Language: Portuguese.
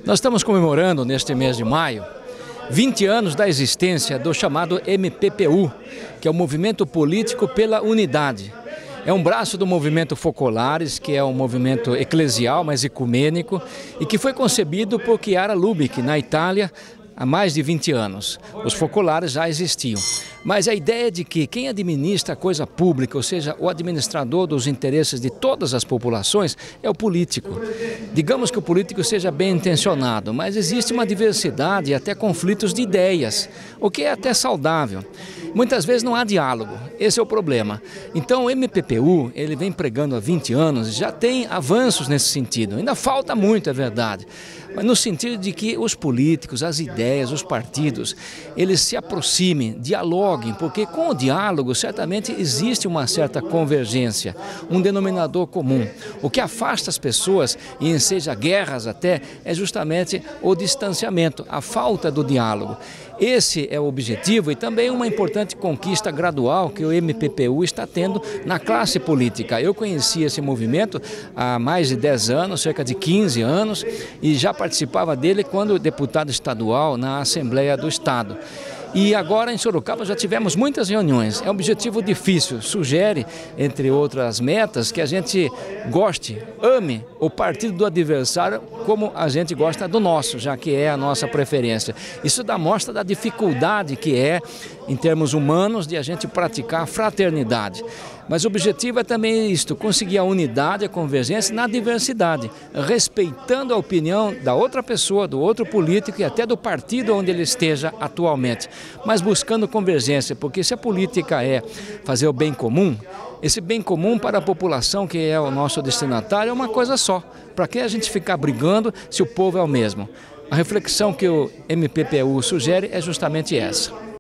Nós estamos comemorando neste mês de maio 20 anos da existência do chamado MPPU, que é o Movimento Político pela Unidade. É um braço do movimento Focolares, que é um movimento eclesial, mas ecumênico, e que foi concebido por Chiara Lubich, na Itália, há mais de 20 anos. Os focolares já existiam. Mas a ideia de que quem administra a coisa pública, ou seja, o administrador dos interesses de todas as populações, é o político. Digamos que o político seja bem intencionado, mas existe uma diversidade e até conflitos de ideias, o que é até saudável. Muitas vezes não há diálogo, esse é o problema. Então o MPPU, ele vem pregando há 20 anos e já tem avanços nesse sentido. Ainda falta muito, é verdade, mas no sentido de que os políticos, as ideias, os partidos, eles se aproximem, dialoguem, porque com o diálogo certamente existe uma certa convergência, um denominador comum. O que afasta as pessoas, e enseja guerras até, é justamente o distanciamento, a falta do diálogo. Esse é o objetivo e também uma importante conquista gradual que o MPPU está tendo na classe política. Eu conheci esse movimento há mais de 10 anos, cerca de 15 anos, e já participava dele quando deputado estadual na Assembleia do Estado. E agora em Sorocaba já tivemos muitas reuniões. É um objetivo difícil, sugere, entre outras metas, que a gente goste, ame o partido do adversário como a gente gosta do nosso, já que é a nossa preferência. Isso dá mostra da dificuldade que é, em termos humanos, de a gente praticar a fraternidade. Mas o objetivo é também isto, conseguir a unidade, a convergência na diversidade, respeitando a opinião da outra pessoa, do outro político e até do partido onde ele esteja atualmente, mas buscando convergência, porque se a política é fazer o bem comum, esse bem comum para a população, que é o nosso destinatário, é uma coisa só. Para que a gente ficar brigando se o povo é o mesmo? A reflexão que o MPPU sugere é justamente essa.